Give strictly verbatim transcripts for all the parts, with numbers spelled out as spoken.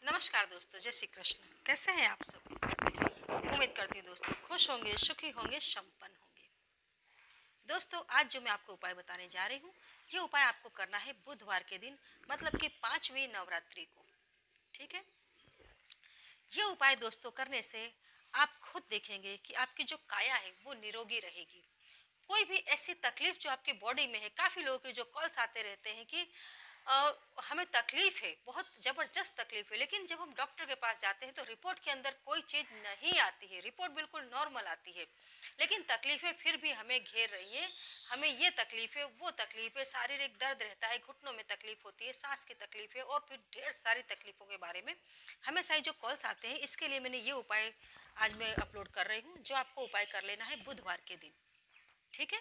नमस्कार दोस्तों, जय श्री कृष्ण। कैसे हैं आप सब? उम्मीद करती हूँ दोस्तों खुश होंगे, सुखी होंगे, संपन्न होंगे। दोस्तों, आज जो मैं आपको उपाय बताने जा रही हूँ, ये उपाय आपको करना है बुधवार के दिन, मतलब कि पांचवी नवरात्रि को। ठीक है। ये उपाय दोस्तों करने से आप खुद देखेंगे कि आपकी जो काया है वो निरोगी रहेगी। कोई भी ऐसी तकलीफ जो आपकी बॉडी में है, काफ़ी लोगों के जो कॉल्स आते रहते हैं कि अ, हमें तकलीफ है, बहुत ज़बरदस्त तकलीफ है, लेकिन जब हम डॉक्टर के पास जाते हैं तो रिपोर्ट के अंदर कोई चीज़ नहीं आती है, रिपोर्ट बिल्कुल नॉर्मल आती है, लेकिन तकलीफें फिर भी हमें घेर रही है। हमें ये तकलीफ है, वो तकलीफ है, शारीरिक दर्द रहता है, घुटनों में तकलीफ होती है, सांस की तकलीफ है और फिर ढेर सारी तकलीफों के बारे में हमेशा ही जो कॉल्स आते हैं, इसके लिए मैंने ये उपाय आज मैं अपलोड कर रही हूँ, जो आपको उपाय कर लेना है बुधवार के दिन। ठीक है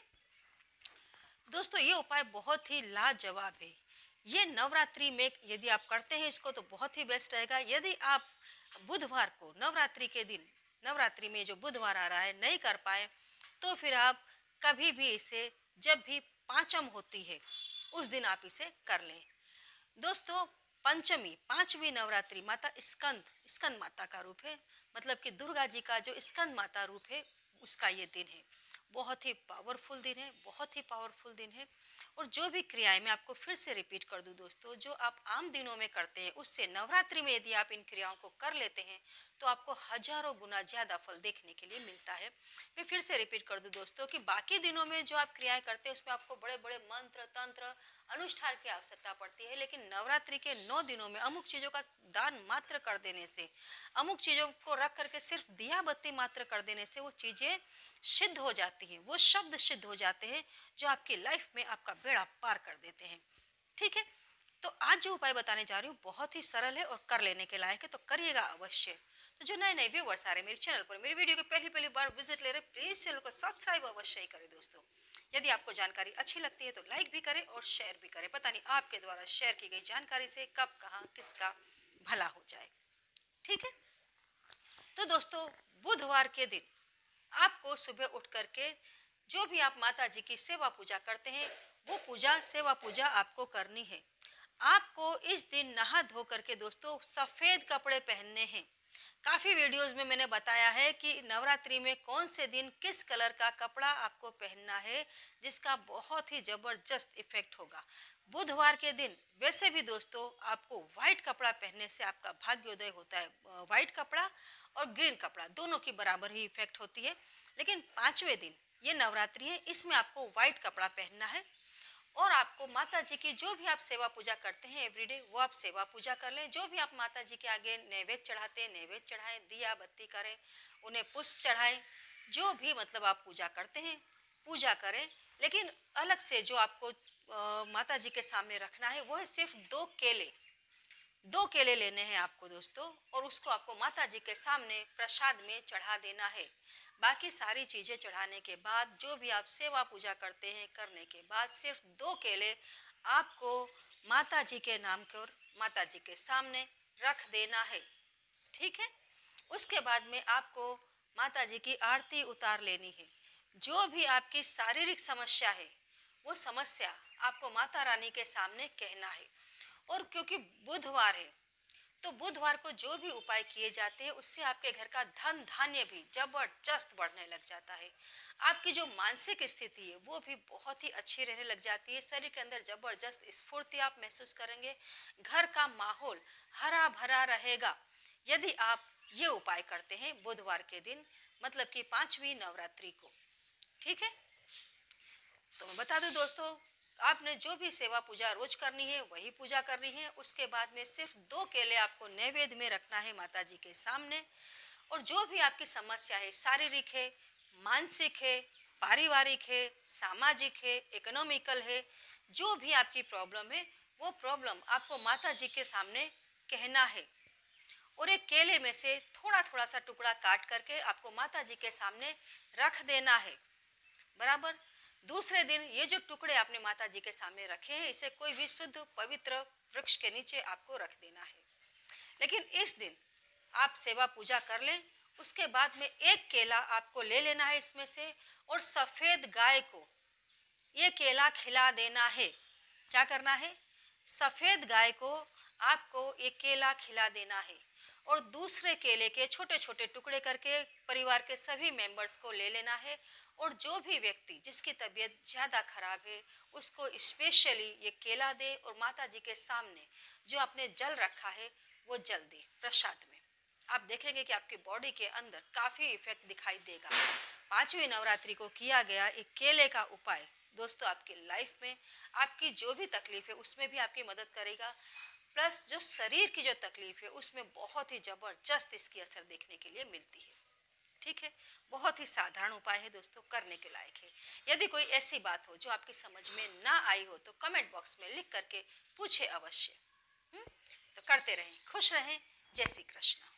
दोस्तों, ये उपाय बहुत ही लाजवाब है। ये नवरात्रि में यदि आप करते हैं इसको तो बहुत ही बेस्ट रहेगा। यदि आप बुधवार को नवरात्रि के दिन, नवरात्रि में जो बुधवार आ रहा है, नहीं कर पाए तो फिर आप कभी भी इसे, जब भी पांचम होती है उस दिन आप इसे कर लें। दोस्तों, पंचमी, पांचवी नवरात्रि माता स्कंद स्कंद माता का रूप है, मतलब कि दुर्गा जी का जो स्कंद माता रूप है, उसका ये दिन है। बहुत ही पावरफुल दिन है, बहुत ही पावरफुल दिन है। और जो भी क्रियाएं, मैं आपको फिर से रिपीट कर दूं दोस्तों, जो आप आम दिनों में करते हैं उससे नवरात्रि में यदि आप इन क्रियाओं को कर लेते हैं तो आपको हजारों गुना ज्यादा फल देखने के लिए मिलता है। मैं फिर से रिपीट कर दूं दोस्तों कि बाकी दिनों में जो आप क्रियाएं करते हैं उसमें आपको बड़े बड़े मंत्र तंत्र अनुष्ठान की आवश्यकता पड़ती है, लेकिन नवरात्रि के नौ दिनों में अमुक चीजों का दान मात्र कर देने से, अमुक चीजों को रख करके सिर्फ दिया बत्ती मात्र कर देने से वो चीजें सिद्ध हो जाती हैं, वो शब्द सिद्ध हो जाते हैं जो आपकी लाइफ में आपका बेड़ा पार कर देते हैं। ठीक है। तो आज जो उपाय बताने जा रही हूँ बहुत ही सरल है और कर लेने के लायक है, तो करिएगा अवश्य। तो जो नए नए व्यूवर्स आ रहे हैं मेरे चैनल पर, मेरी वीडियो की पहली पहली बार विजिट ले रहे, प्लीज चैनल को सब्सक्राइब अवश्य ही करें दोस्तों। यदि आपको जानकारी अच्छी लगती है तो लाइक भी करें और शेयर भी करें। पता नहीं आपके द्वारा शेयर की गई जानकारी से कब कहाँ किसका भला हो जाए। ठीक है। तो दोस्तों, बुधवार के दिन आपको सुबह उठ करके जो भी आप माता जी की सेवा पूजा करते हैं वो पूजा, सेवा पूजा आपको करनी है। आपको इस दिन नहा धो करके दोस्तों सफेद कपड़े पहनने हैं। काफी वीडियोस में मैंने बताया है कि नवरात्रि में कौन से दिन किस कलर का कपड़ा आपको पहनना है, जिसका बहुत ही जबरदस्त इफेक्ट होगा। बुधवार के दिन वैसे भी दोस्तों आपको व्हाइट कपड़ा पहनने से आपका भाग्योदय होता है। व्हाइट कपड़ा और ग्रीन कपड़ा दोनों की बराबर ही इफेक्ट होती है, लेकिन पांचवें दिन ये नवरात्रि है, इसमें आपको व्हाइट कपड़ा पहनना है। और आपको माता जी की जो भी आप सेवा पूजा करते हैं एवरीडे, वो आप सेवा पूजा कर लें। जो भी आप माता जी के आगे नैवेद्य चढ़ाते हैं, नैवेद्य चढ़ाएं, दिया बत्ती करें, उन्हें पुष्प चढ़ाएं। जो भी मतलब आप पूजा करते हैं पूजा करें, लेकिन अलग से जो आपको अ, माता जी के सामने रखना है वो है सिर्फ दो केले। दो केले लेने हैं आपको दोस्तों, और उसको आपको माता जी के सामने प्रसाद में चढ़ा देना है। बाकी सारी चीजें चढ़ाने के बाद, जो भी आप सेवा पूजा करते हैं करने के बाद, सिर्फ दो केले आपको माता जी के नाम पर माता जी के सामने रख देना है। ठीक है। उसके बाद में आपको माता जी की आरती उतार लेनी है। जो भी आपकी शारीरिक समस्या है वो समस्या आपको माता रानी के सामने कहना है। और क्योंकि बुधवार है तो बुधवार को जो भी उपाय किए जाते हैं उससे आपके घर का धन धान्य भी जबरदस्त बढ़ने लग जाता है। आपकी जो मानसिक स्थिति है वो भी बहुत ही अच्छी रहने लग जाती है। शरीर के अंदर जबरदस्त स्फूर्ति आप महसूस करेंगे। घर का माहौल हरा भरा रहेगा यदि आप ये उपाय करते हैं बुधवार के दिन, मतलब कि पांचवी नवरात्रि को। ठीक है। तो मैं बता दूं दोस्तों, आपने जो भी सेवा पूजा रोज करनी है वही पूजा करनी है। उसके बाद में सिर्फ दो केले आपको नैवेद्य में रखना है माता जी के सामने। और जो भी आपकी समस्या है, शारीरिक है, मानसिक है, पारिवारिक है, सामाजिक है, इकोनॉमिकल है, जो भी आपकी प्रॉब्लम है वो प्रॉब्लम आपको माता जी के सामने कहना है। और एक केले में से थोड़ा थोड़ा सा टुकड़ा काट करके आपको माता जी के सामने रख देना है। बराबर। दूसरे दिन ये जो टुकड़े आपने माता जी के सामने रखे हैं इसे कोई भी शुद्ध पवित्र वृक्ष के नीचे आपको रख देना है। लेकिन इस दिन आप सेवा पूजा कर लें। उसके बाद में एक केला आपको ले लेना है इसमें से, और सफेद गाय को ये केला खिला देना है। क्या करना है? सफेद गाय को आपको एक केला खिला देना है और दूसरे केले के छोटे छोटे टुकड़े करके परिवार के सभी मेंबर्स को ले लेना है। और जो भी व्यक्ति जिसकी तबीयत ज़्यादा खराब है उसको स्पेशली ये केला दे और माता जी के सामने जो आपने जल रखा है वो जल दे प्रसाद में। आप देखेंगे कि आपकी बॉडी के अंदर काफ़ी इफेक्ट दिखाई देगा। पांचवी नवरात्रि को किया गया एक केले का उपाय दोस्तों आपकी लाइफ में आपकी जो भी तकलीफ है उसमें भी आपकी मदद करेगा, प्लस जो शरीर की जो तकलीफ है उसमें बहुत ही ज़बरदस्त इसकी असर देखने के लिए मिलती है। ठीक है, बहुत ही साधारण उपाय है दोस्तों, करने के लायक है। यदि कोई ऐसी बात हो जो आपकी समझ में ना आई हो तो कमेंट बॉक्स में लिख करके पूछे अवश्य। हम्म, तो करते रहें, खुश रहें। जय श्री कृष्ण।